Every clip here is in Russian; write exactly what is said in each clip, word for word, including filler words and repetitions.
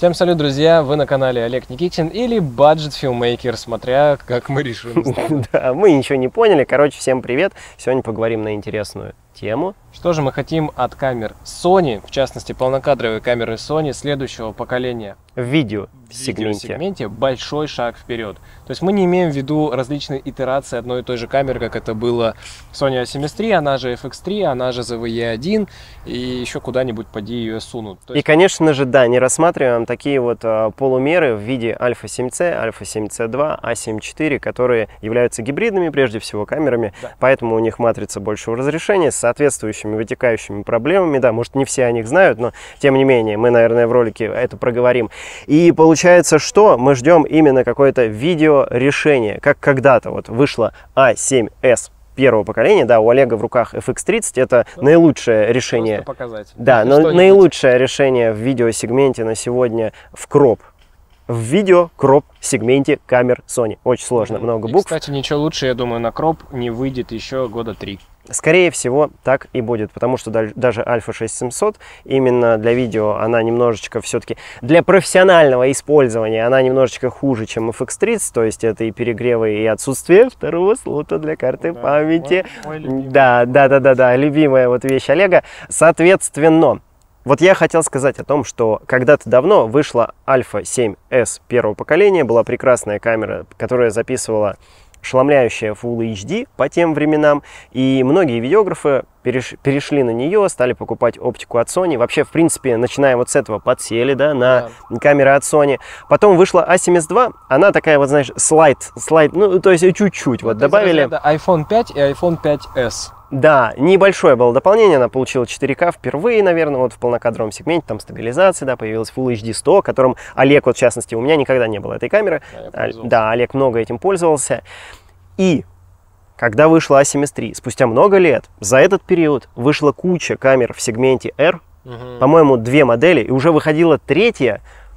Всем салют, друзья! Вы на канале Олег Никитин или Budget Filmmaker, смотря как мы решим. Да, мы ничего не поняли. Короче, всем привет. Сегодня поговорим на интересную тему. Что же мы хотим от камер Sony, в частности полнокадровые камеры Sony следующего поколения? В видео В сегменте. видеосегменте большой шаг вперед. То есть мы не имеем в виду различные итерации одной и той же камеры, как это было Sony а семьдесят три, она же эф икс три, она же зэ вэ е один, и еще куда-нибудь поди ее сунут. То есть... И, конечно же, да, не рассматриваем такие вот а, полумеры в виде альфа семь цэ, альфа семьдесят два, а семьдесят четыре, которые являются гибридными, прежде всего, камерами, Да. поэтому у них матрица большего разрешения с соответствующими вытекающими проблемами. Да, может, не все о них знают, но, тем не менее, мы, наверное, в ролике это проговорим. И получается, что мы ждем именно какое-то видеорешение, как когда-то вот вышло а семь эс первого поколения, да, у Олега в руках эф икс тридцать, это Ну, наилучшее решение. Просто показать. Да, но Что-нибудь. наилучшее решение в видеосегменте на сегодня в кроп. В видео кроп сегменте камер Sony. Очень сложно, много И, букв. кстати, ничего лучше, я думаю, на кроп не выйдет еще года три. Скорее всего, так и будет, потому что даль- даже альфа шесть семьсот, именно для видео, она немножечко все-таки, для профессионального использования, она немножечко хуже, чем эф икс тридцать, то есть это и перегревы, и отсутствие второго слота для карты Да, памяти. мой- мой любимый. Да, да, да, да, да, любимая вот вещь Олега. Соответственно, вот я хотел сказать о том, что когда-то давно вышла альфа семь эс первого поколения, была прекрасная камера, которая записывала ошеломляющая фулл эйч ди по тем временам, и многие видеографы переш, перешли на нее, стали покупать оптику от Sony. Вообще, в принципе, начиная вот с этого, подсели, да, на Да. камеры от Sony. Потом вышла а семьдесят два, она такая вот, знаешь, слайд, слайд, ну, то есть чуть-чуть вот Это из добавили. разряда айфон пять и айфон пять эс. Да, небольшое было дополнение, она получила четыре ка впервые, наверное, вот в полнокадровом сегменте, там стабилизация, да, появилась фулл эйч ди сто, которым Олег, вот в частности, у меня никогда не было этой камеры. Да, я А, пользовался. Да, Олег много этим пользовался. И когда вышла а семьдесят три, спустя много лет, за этот период вышла куча камер в сегменте R, Мгм. по-моему, две модели, и уже выходила третья,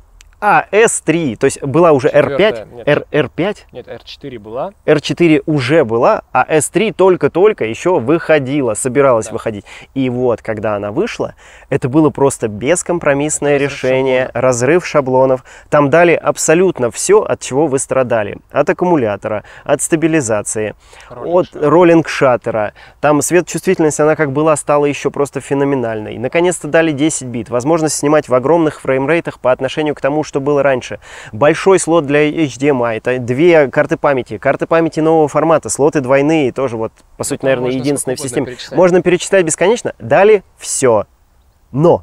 а эс три, то есть была уже эр пять, Четвертая, нет. R, эр пять, Нет, эр четыре была. эр четыре уже была, а эс три только-только еще выходила, собиралась Да. выходить. И вот, когда она вышла, это было просто бескомпромиссное Разрыв решение, шаблонов. разрыв шаблонов. Там дали абсолютно все, от чего вы страдали. От аккумулятора, от стабилизации, от Роллинг-шаттер. роллинг-шаттера. Там светочувствительность, она как была, стала еще просто феноменальной. Наконец-то дали десять бит, возможность снимать в огромных фреймрейтах по отношению к тому, что было раньше. Большой слот для эйч ди эм ай, это две карты памяти, карты памяти нового формата, слоты двойные, тоже вот, по сути, там наверное, можно единственная в сколько системе. угодно перечислять. Можно перечислять бесконечно. Дали все. Но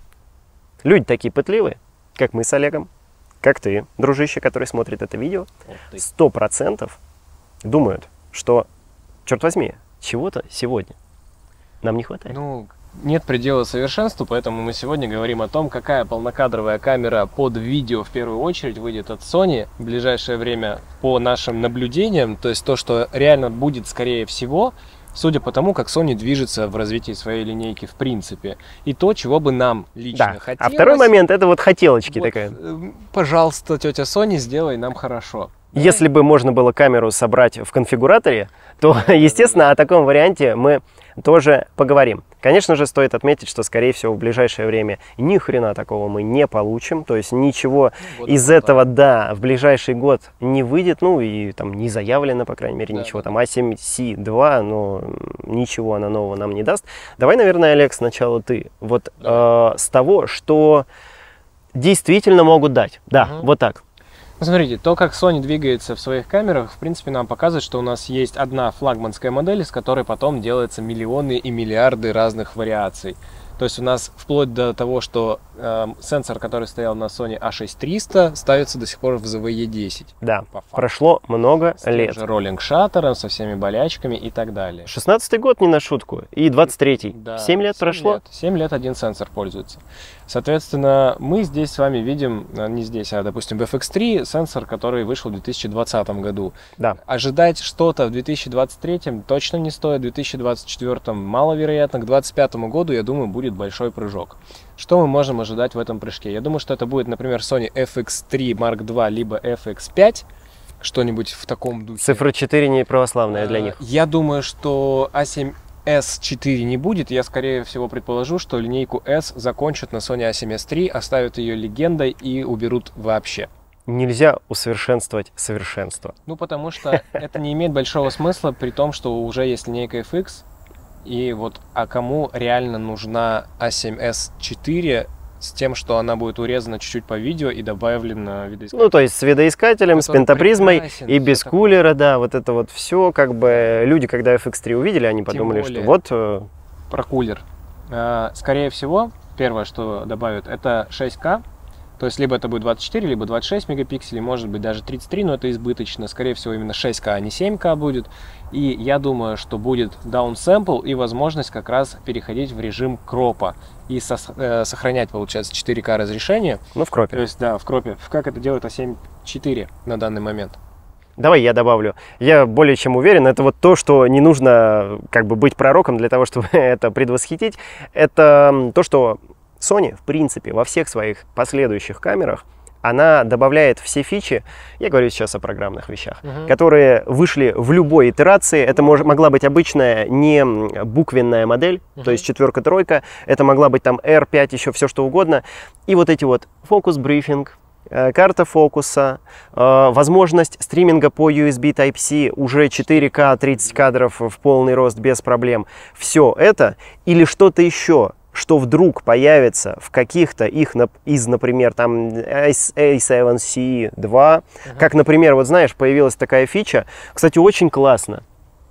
люди такие пытливые, как мы с Олегом, как ты, дружище, который смотрит это видео, Ух ты. сто процентов думают, что, черт возьми, чего-то сегодня нам не хватает. Ну, нет предела совершенству, поэтому мы сегодня говорим о том, какая полнокадровая камера под видео в первую очередь выйдет от Sony в ближайшее время по нашим наблюдениям, то есть то, что реально будет скорее всего, судя по тому, как Sony движется в развитии своей линейки в принципе, и то, чего бы нам лично Да. хотелось. А второй момент, это вот хотелочки Вот, такая. э, пожалуйста, тетя Sony, сделай нам хорошо. Если бы можно было камеру собрать в конфигураторе, то, естественно, о таком варианте мы тоже поговорим. Конечно же, стоит отметить, что, скорее всего, в ближайшее время ни хрена такого мы не получим. То есть ничего Вот из это этого, да, в ближайший год не выйдет. Ну и там не заявлено, по крайней мере, Да, ничего. да. Там а семь си два, но ничего она нового нам не даст. Давай, наверное, Олег, сначала ты. Вот э, с того, что действительно могут дать. Да, Мгм. вот так. Ну, смотрите, то, как Sony двигается в своих камерах, в принципе, нам показывает, что у нас есть одна флагманская модель, с которой потом делаются миллионы и миллиарды разных вариаций. То есть у нас вплоть до того, что э, сенсор, который стоял на Sony а шесть триста, ставится до сих пор в зэ вэ е десять. Да, По факту. прошло много С тем лет. же роллинг-шаттером, со всеми болячками и так далее. шестнадцатый год не на шутку, и двадцать третий. Да, семь лет прошло. Лет. семь лет один сенсор пользуется. Соответственно, мы здесь с вами видим, а, не здесь, а, допустим, в эф икс три сенсор, который вышел в две тысячи двадцатом году. Да. Ожидать что-то в две тысячи двадцать третьем точно не стоит, в две тысячи двадцать четвёртом маловероятно, к две тысячи двадцать пятому году, я думаю, будет большой прыжок. Что мы можем ожидать в этом прыжке? Я думаю, что это будет, например, Sony эф икс три марк два, либо эф икс пять, что-нибудь в таком духе. Цифра четыре не православная для А, них. Я думаю, что а семь эс четыре не будет, я скорее всего предположу, что линейку S закончат на Sony а семь эс три, оставят ее легендой и уберут вообще. Нельзя усовершенствовать совершенство. Ну, потому что это не имеет большого смысла, при том, что уже есть линейка эф икс, и вот, а кому реально нужна а семь эс четыре с тем, что она будет урезана чуть-чуть по видео и добавлена видоискатель? Ну, то есть с видоискателем, с пентапризмой прекрасен, и без кулера, такое. Да, вот это вот все, как бы, люди, когда эф икс три увидели, они подумали, что вот... Про кулер. Скорее всего, первое, что добавят, это шесть ка. То есть либо это будет двадцать четыре, либо двадцать шесть мегапикселей, может быть даже тридцать три, но это избыточно. Скорее всего именно шесть ка, а не семь ка будет. И я думаю, что будет даунсэмпл и возможность как раз переходить в режим кропа и со э, сохранять, получается, четыре ка разрешение. Ну, в кропе. То есть, да, в кропе. Как это делает а семь четыре на данный момент? Давай я добавлю. Я более чем уверен, это вот то, что не нужно как бы быть пророком для того, чтобы это предвосхитить. Это то, что Sony, в принципе, во всех своих последующих камерах, она добавляет все фичи, я говорю сейчас о программных вещах, uh-huh. которые вышли в любой итерации. Это мож, могла быть обычная не буквенная модель, uh-huh. то есть четверка-тройка, это могла быть там эр пять, еще все что угодно. И вот эти вот фокус-брифинг, карта фокуса, возможность стриминга по ю эс би Type-C, уже четыре ка, тридцать кадров в полный рост без проблем. Все это или что-то еще, что вдруг появится в каких-то их из, например, там а семь си два, uh-huh. как, например, вот знаешь, появилась такая фича, кстати, очень классно.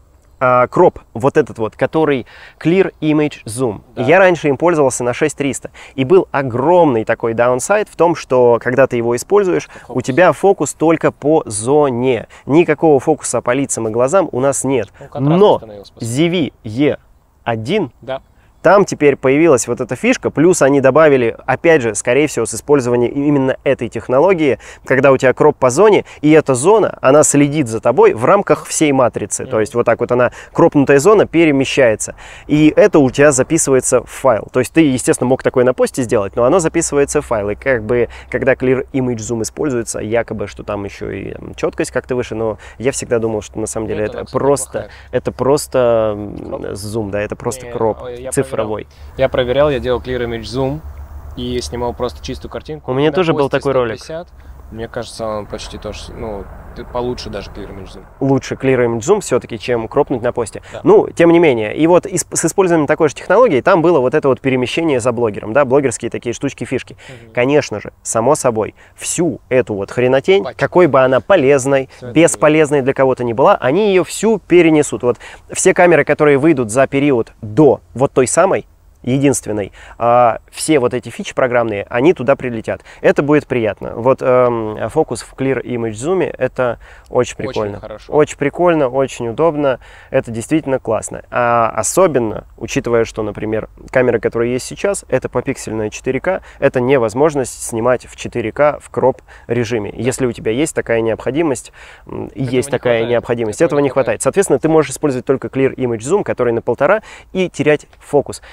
Кроп, вот этот вот, который Clear Image Zoom. Да. Я раньше им пользовался на шесть триста. И был огромный такой даунсайд в том, что когда ты его используешь, фокус. У тебя фокус только по зоне. Никакого фокуса по лицам и глазам у нас нет. Ну, но зеви и один... Да. Там теперь появилась вот эта фишка, плюс они добавили, опять же, скорее всего, с использованием именно этой технологии, когда у тебя кроп по зоне, и эта зона, она следит за тобой в рамках всей матрицы. Mm-hmm. То есть вот так вот она, кропнутая зона, перемещается. И это у тебя записывается в файл. То есть ты, естественно, мог такое на посте сделать, но оно записывается в файл. И как бы, когда Clear Image Zoom используется, якобы, что там еще и четкость как-то выше, но я всегда думал, что на самом деле это, это просто, это просто зум, да, это просто Не, кроп. Цифровой. Я проверял, я делал Clear Image Zoom и снимал просто чистую картинку. У меня на тоже был такой ролик. Мне кажется, он почти тоже, ну, получше даже Clear Image Zoom. Лучше Clear Image Zoom все-таки, чем кропнуть на посте. Да. Ну, тем не менее. И вот с использованием такой же технологии там было вот это вот перемещение за блогером, да, блогерские такие штучки-фишки. Угу. Конечно же, само собой, всю эту вот хренотень, Пачка. Какой бы она полезной, Все бесполезной для кого-то ни была, они ее всю перенесут. Вот все камеры, которые выйдут за период до вот той самой, единственной, а, все вот эти фичи программные, они туда прилетят. Это будет приятно. Вот эм, фокус в Clear Image Zoom, это очень прикольно. Очень хорошо. Очень прикольно, очень удобно. Это действительно классно. А особенно, учитывая, что, например, камеры, которые есть сейчас, это попиксельная четыре ка, это невозможность снимать в четыре ка в кроп режиме. Да. Если у тебя есть такая необходимость, этого есть такая хватает. необходимость, этого, этого не хватает. хватает. Соответственно, ты можешь использовать только Clear Image Zoom, который на полтора, и терять фокус.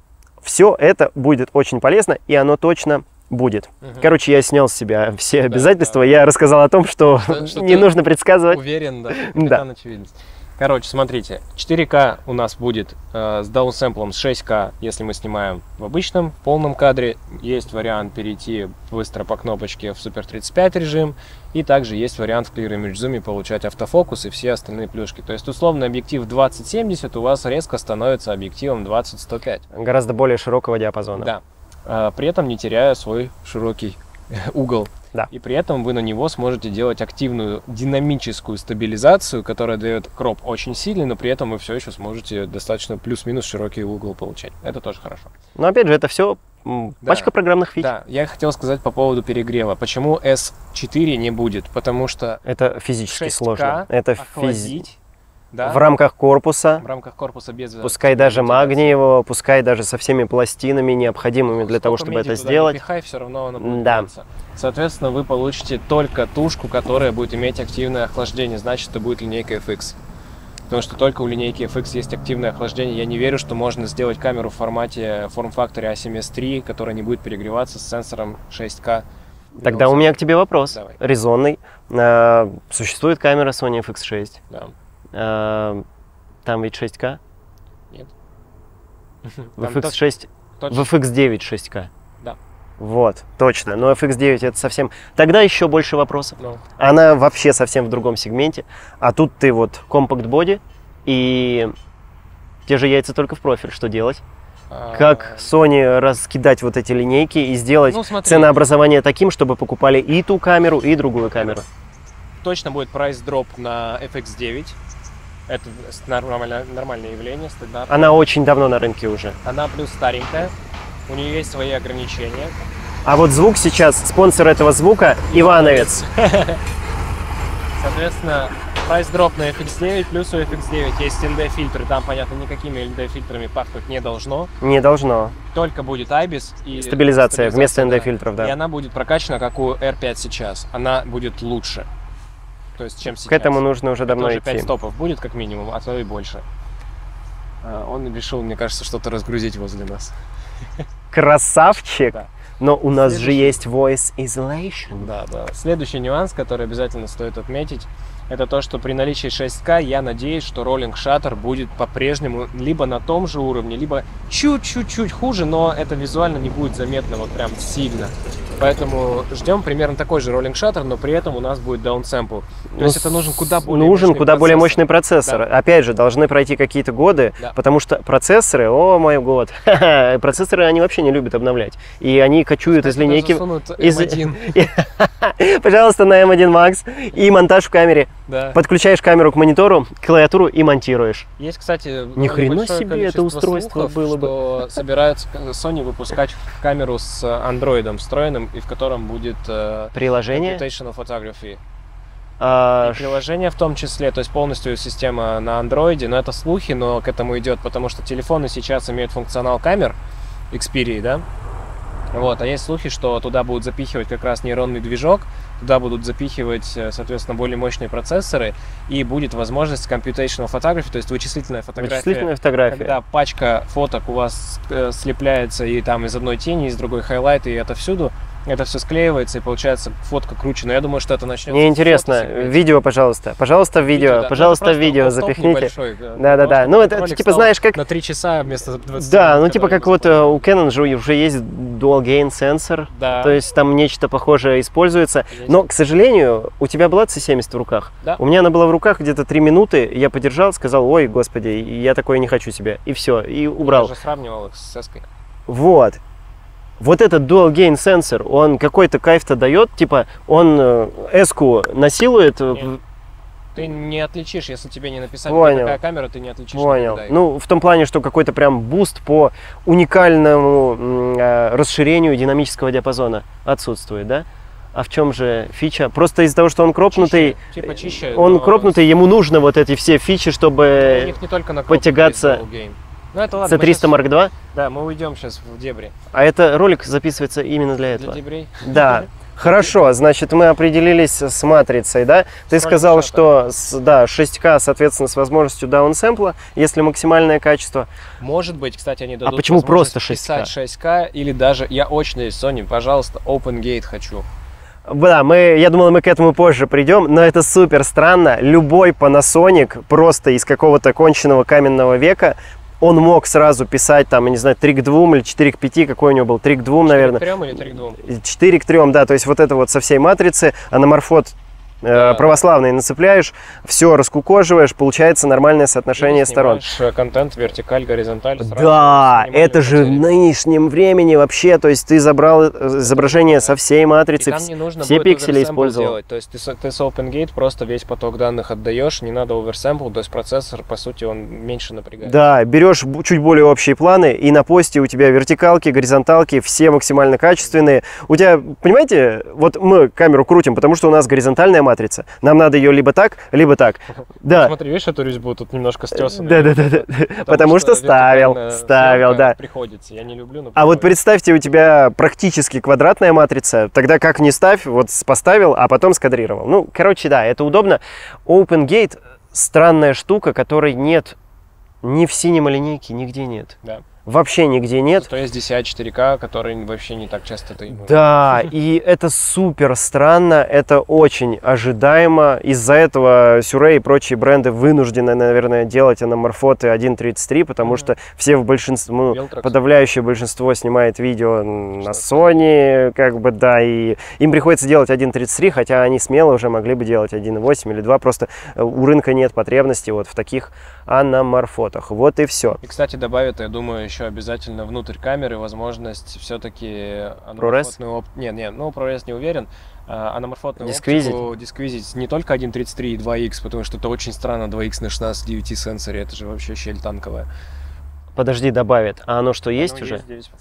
Все это будет очень полезно, и оно точно будет. Угу. Короче, я снял с себя все обязательства, да, да. Я рассказал о том, что, что, что не нужно предсказывать. Уверен, да. Да. Короче, смотрите, четыре ка у нас будет э, с даунсэмплом с шесть ка, если мы снимаем в обычном, в полном кадре. Есть вариант перейти быстро по кнопочке в Супер тридцать пять режим. И также есть вариант в Clear Image Zoom получать автофокус и все остальные плюшки. То есть, условно, объектив двадцать семьдесят у вас резко становится объективом двадцать сто пять. Гораздо более широкого диапазона. Да. Э, при этом не теряя свой широкий угол. Да. И при этом вы на него сможете делать активную динамическую стабилизацию, которая дает кроп очень сильный, но при этом вы все еще сможете достаточно плюс-минус широкий угол получать. Это тоже хорошо. Но опять же, это все да. пачка программных фич. Да, я хотел сказать по поводу перегрева. Почему эс четыре не будет? Потому что это физически сложно. Это физически. Да? В рамках корпуса, в рамках корпуса без пускай даже магниевого, пускай даже со всеми пластинами необходимыми для того, чтобы это сделать. Напихай, все равно оно будет да. двигаться. Соответственно, вы получите только тушку, которая будет иметь активное охлаждение, значит, это будет линейка эф икс. Потому что только у линейки эф икс есть активное охлаждение. Я не верю, что можно сделать камеру в формате форм-факторе а семь эс три, которая не будет перегреваться с сенсором шесть ка. Тогда у меня к тебе вопрос. Давай. Резонный. А, существует камера Sony эф икс шесть. Да. А, там ведь шесть ка? Нет. В эф икс шесть, в эф икс девять шесть ка. Да. Вот, точно. Но эф икс девять это совсем... Тогда еще больше вопросов. No. Она вообще совсем в другом сегменте. А тут ты вот компакт-боди, и те же яйца только в профиль. Что делать? Как Sony раскидать вот эти линейки и сделать ну, ценообразование таким, чтобы покупали и ту камеру, и другую камеру? Точно будет прайс-дроп на эф икс девять. Это нормальное, нормальное явление, стандартное. Она очень давно на рынке уже. Она плюс старенькая, у нее есть свои ограничения. А вот звук сейчас, спонсор этого звука Ивановец. Соответственно, прайс-дроп на эф икс девять, плюс у эф икс девять есть эн ди-фильтры, там, понятно, никакими эн ди-фильтрами пахнуть не должно. Не должно. Только будет ай би эс и стабилизация, стабилизация вместо эн ди-фильтров, да. И она будет прокачана, как у эр пять сейчас. Она будет лучше, то есть, чем сейчас. К этому нужно уже давно идти. идти. пять стопов будет, как минимум, а то и больше. Он решил, мне кажется, что-то разгрузить возле нас. Красавчик! Да. Но у нас Следующий... же есть voice isolation. Да, да. Следующий нюанс, который обязательно стоит отметить, это то, что при наличии шесть ка я надеюсь, что Rolling Shutter будет по-прежнему либо на том же уровне, либо чуть-чуть-чуть хуже, но это визуально не будет заметно вот прям сильно. Поэтому ждем примерно такой же Rolling Shutter, но при этом у нас будет downsample. То ну, есть это нужен куда более нужен мощный куда процессор. более мощный процессор. Да. Опять же, должны пройти какие-то годы, да. Потому что процессоры, о мой год, процессоры они вообще не любят обновлять. И они кочуют из линейки... Из... Пожалуйста, на эм один Max и монтаж в камере. Да. Подключаешь камеру к монитору, клавиатуру и монтируешь. Есть, кстати, ни хрена себе это устройство слухов, было бы. Что собираются Sony выпускать камеру с андроидом встроенным, и в котором будет э, приложение computational photography. А... И приложение в том числе, то есть полностью система на андроиде, но это слухи, но к этому идет, потому что телефоны сейчас имеют функционал камер Xperia, да? Вот, а есть слухи, что туда будут запихивать как раз нейронный движок, туда будут запихивать, соответственно, более мощные процессоры, и будет возможность computational photography, то есть вычислительная фотография. Вычислительная фотография. Когда пачка фоток у вас э, слепляется и там из одной тени, из другой хайлайт, и это всюду, это все склеивается, и получается фотка круче. Но я думаю, что это начнется. Мне интересно, видео, пожалуйста. Пожалуйста, видео, видео да. Пожалуйста, ну, видео запихните. Да-да-да. Ну, это типа, знаешь, как... На три часа вместо двадцати. Да, ну, типа, как вот у Canon же уже есть Dual Gain сенсор. Да. То есть там нечто похожее используется. Есть. Но, к сожалению, у тебя была си семьдесят в руках. Да. У меня она была в руках где-то три минуты. Я подержал, сказал, ой, господи, я такое не хочу себе. И все, и убрал. Я же сравнивал их с эской. Вот. Вот этот Dual Gain сенсор, он какой-то кайф-то дает, типа он эску насилует. Нет. Ты не отличишь, если тебе не написали, Понял. какая камера, ты не отличишь. Понял. Ну, в том плане, что какой-то прям буст по уникальному э, расширению динамического диапазона отсутствует, да? А в чем же фича? Просто из-за того, что он кропнутый, чище, типа чище, он но... кропнутый, ему нужно вот эти все фичи, чтобы у них не только на потягаться. Ну, это ладно, си триста Марк два? Да, мы уйдем сейчас в дебри. А это ролик записывается именно для этого? Для дебрей? Да. Хорошо, значит, мы определились с матрицей, да? Ты сказал, что да, шесть ка, соответственно, с возможностью даунсэмпла, если максимальное качество. Может быть, кстати, они дадут а почему просто шесть ка? шесть ка или даже, я очень надеюсь, Sony, пожалуйста, OpenGate хочу. Да, мы, я думал, мы к этому позже придем, но это супер странно. Любой Panasonic просто из какого-то конченного каменного века, он мог сразу писать, там, я не знаю, три к двум или четыре к пяти, какой у него был, три к двум, наверное. четыре к трем или три к двум? четыре к трем, да, то есть вот это вот со всей матрицы, аноморфот да. православный нацепляешь, все раскукоживаешь, получается нормальное соотношение сторон. Контент вертикаль, горизонталь. Да, это же в нынешнем времени вообще, то есть ты забрал изображение да. со всей матрицы, не нужно все пиксели использовал. Делать. То есть ты, ты с OpenGate просто весь поток данных отдаешь, не надо оверсэмпл, то есть процессор, по сути, он меньше напрягает. Да, берешь чуть более общие планы, и на посте у тебя вертикалки, горизонталки, все максимально качественные. У тебя, понимаете, вот мы камеру крутим, потому что у нас горизонтальная матрица. Нам надо ее либо так, либо так. Да. Смотри, видишь, эту резьбу тут немножко стесана. Да, да, да, да. Потому, Потому что, что ставил, ставил, да. Приходится, я не люблю, но а вот представьте, у тебя практически квадратная матрица, тогда как не ставь, вот поставил, а потом скадрировал. Ну, короче, да, это удобно. OpenGate странная штука, которой нет ни в Cinema линейке, нигде нет. Да. вообще нигде нет. То есть ди си ай четыре ка, который вообще не так часто ты... Да, и это супер странно, это очень ожидаемо. Из-за этого Сюрей и прочие бренды вынуждены, наверное, делать аноморфоты один тридцать три, потому mm-hmm. что все в большинстве, ну, подавляющее большинство снимает видео на Sony, как бы, да, и им приходится делать один тридцать три, хотя они смело уже могли бы делать один восемь или два, просто у рынка нет потребности вот в таких аноморфотах. Вот и все. И, кстати, добавят, я думаю, еще обязательно внутрь камеры возможность все-таки аноморфотную оп... Нет, нет, ну ProRes не уверен. А, аноморфотную дисквизить. оптику дисквизить не только один тридцать три и два икс, потому что это очень странно, два икс на шестнадцать девять сенсоре, это же вообще щель танковая. Подожди, добавит. А оно что, есть оно уже? Есть девять,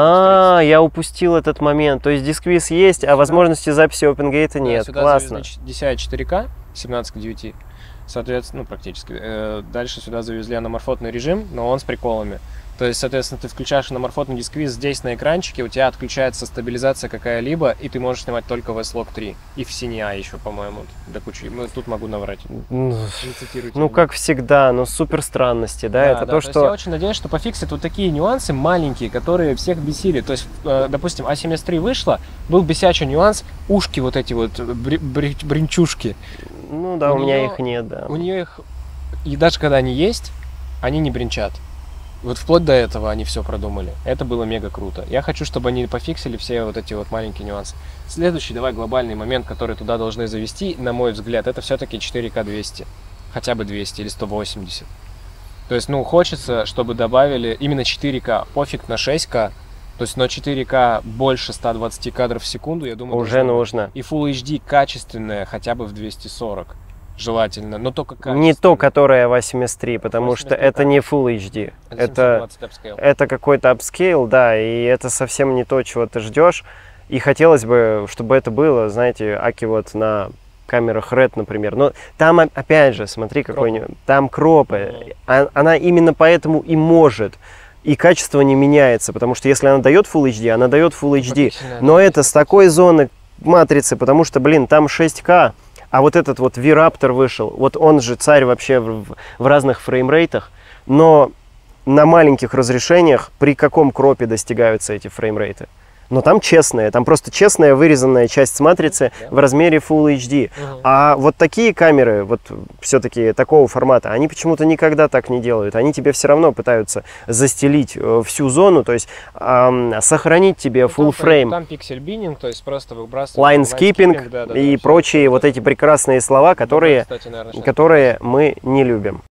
а, я упустил этот момент. То есть дисквиз есть, а возможности записи OpenGate нет. Да, сюда классно. ди си ай четыре ка семнадцать к девяти. Соответственно, ну, практически. Дальше сюда завезли аноморфотный режим, но он с приколами. То есть, соответственно, ты включаешь аноморфотный дисквиз здесь на экранчике, у тебя отключается стабилизация какая-либо, и ты можешь снимать только в эс лог три. И в Синия еще, по-моему, до кучи. Тут могу наврать. Ну, ну как всегда, ну супер странности, да? да это да, то, то что... Я очень надеюсь, что пофиксят вот такие нюансы маленькие, которые всех бесили. То есть, допустим, а семьдесят три вышла, был бесячий нюанс, ушки вот эти вот, бри бри бринчушки. Ну да, у, у меня нее, их нет, да. У нее их, и даже когда они есть, они не бринчат. Вот вплоть до этого они все продумали. Это было мега круто. Я хочу, чтобы они пофиксили все вот эти вот маленькие нюансы. Следующий, давай, глобальный момент, который туда должны завести, на мой взгляд, это все-таки четыре ка двести. Хотя бы двести или сто восемьдесят. То есть, ну, хочется, чтобы добавили именно четыре ка. Пофиг на шесть ка. То есть, но четыре ка больше ста двадцати кадров в секунду, я думаю, уже нужно. И Full эйч ди качественное хотя бы в двести сорок. Желательно, но только качественно. Не то, которое восемьдесят три, потому восемьдесят три, что это не Full эйч ди. Это, это, это какой-то апскейл, да, и это совсем не то, чего ты ждешь. И хотелось бы, чтобы это было, знаете, аки вот на камерах Red, например. Но там, опять же, смотри, какой-нибудь... Там кропы. Mm. Она именно поэтому и может. И качество не меняется, потому что если она дает Full эйч ди, она дает Full эйч ди. Но это с такой зоны матрицы, потому что, блин, там шесть ка. А вот этот вот V-Raptor вышел, вот он же царь вообще в, в разных фреймрейтах, но на маленьких разрешениях при каком кропе достигаются эти фреймрейты? Но там честная, там просто честная вырезанная часть с матрицы в размере Full эйч ди. Uh-huh. А вот такие камеры, вот все-таки такого формата, они почему-то никогда так не делают. Они тебе все равно пытаются застелить всю зону, то есть эм, сохранить тебе full frame. Там пиксель-биннинг, то есть просто выбрасывать. Line-skipping да, да, и да, прочие все. Вот эти прекрасные слова, которые, да, кстати, наверное, которые мы не любим.